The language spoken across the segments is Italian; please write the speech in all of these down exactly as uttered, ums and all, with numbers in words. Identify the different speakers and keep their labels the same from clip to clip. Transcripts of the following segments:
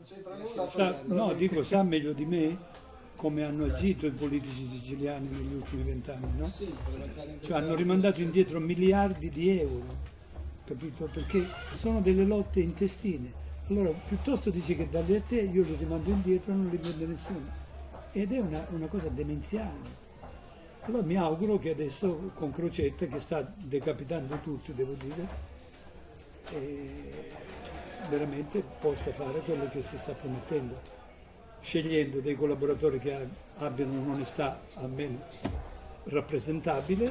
Speaker 1: c'entra nulla.
Speaker 2: Sa, no, dico, sa meglio di me come hanno agito i politici siciliani negli ultimi vent'anni, no? Cioè hanno rimandato indietro miliardi di euro, capito? Perché sono delle lotte intestine. Allora, piuttosto dice che darli a te, io li rimando indietro e non li prende nessuno. Ed è una, una cosa demenziale. Allora mi auguro che adesso con Crocetta, che sta decapitando tutti, devo dire, e veramente possa fare quello che si sta promettendo, scegliendo dei collaboratori che abbiano un'onestà almeno rappresentabile.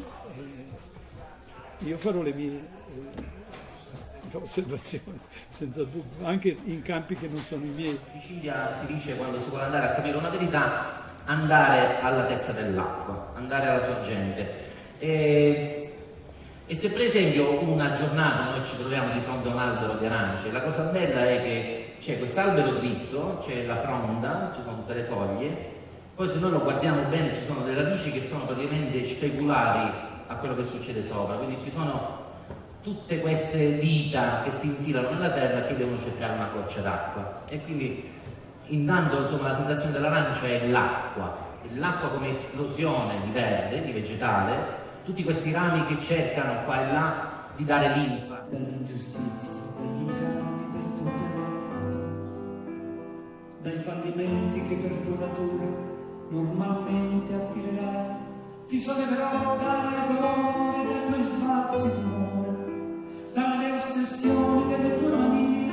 Speaker 2: E io farò le mie eh, osservazioni, senza dubbio, anche in campi che non sono i miei.
Speaker 3: In Sicilia si dice, quando si vuole andare a capire una verità, andare alla testa dell'acqua, andare alla sorgente. E, e se per esempio una giornata noi ci troviamo di fronte a un albero di arance, la cosa bella è che c'è quest'albero dritto, c'è la fronda, ci sono tutte le foglie, poi se noi lo guardiamo bene ci sono delle radici che sono praticamente speculari a quello che succede sopra, quindi ci sono tutte queste dita che si infilano nella terra che devono cercare una goccia d'acqua. E quindi intanto, insomma, la sensazione dell'arancia è l'acqua, l'acqua come esplosione di verde, di vegetale, tutti questi rami che cercano qua e là di dare linfa.
Speaker 4: Dall'ingiustizia, dagli inganni del potere, dai fallimenti che per tua natura normalmente attirerai, ti solleverò dalle dolori dai tuoi spazi d'umore, dalle ossessioni delle tue manie,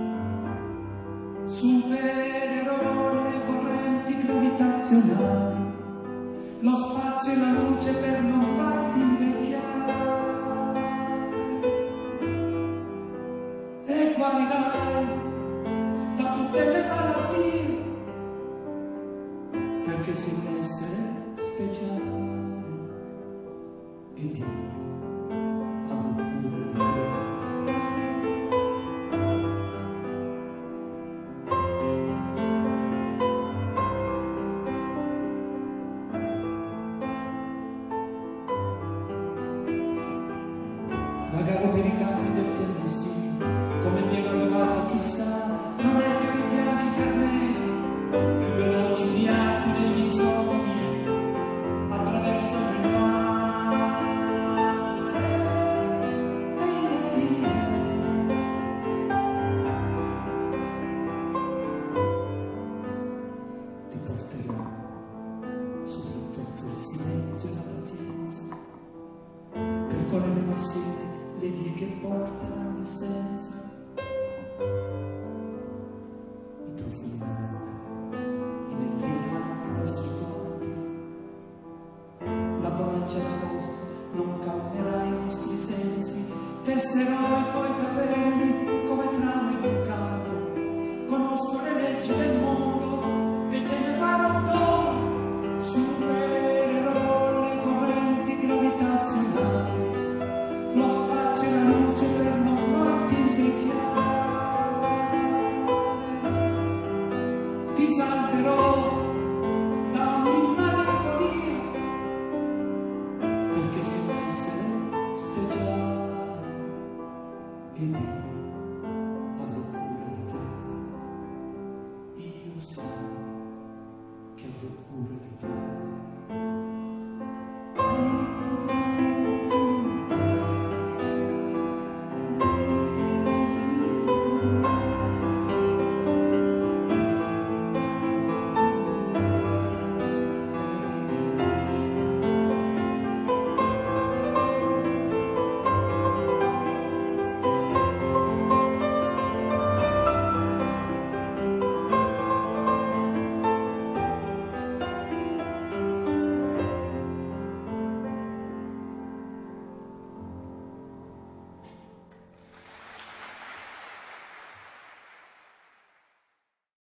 Speaker 4: supererò le correnti gravitazionali, lo spazio e la luce per non farti invecchiare, e guarirai da tutte le malattie, perché sei un essere speciale ed io avrò cura di te. Vagavo per i campi del Tennessee, come mi ero arrivato chissà, non è fiori bianchi per me, più veloci di acqua nei miei sogni, attraversano il mare. Ti porterò soprattutto il silenzio e la pazienza, percorreremo assieme le vie che portano all'essenza, i profumi d'amore inettiranno i nostri corpi, la bonaccia d'agosto non calmerà i nostri sensi, tesserò i tuoi capelli come trame di un canto, conosco le leggi del mondo e te ne farò dono, supererò le correnti gravitazionali, lo spazio e la luce per non farti invecchiare, ti salverò da ogni malinconia, perché sei un essere speciale ed io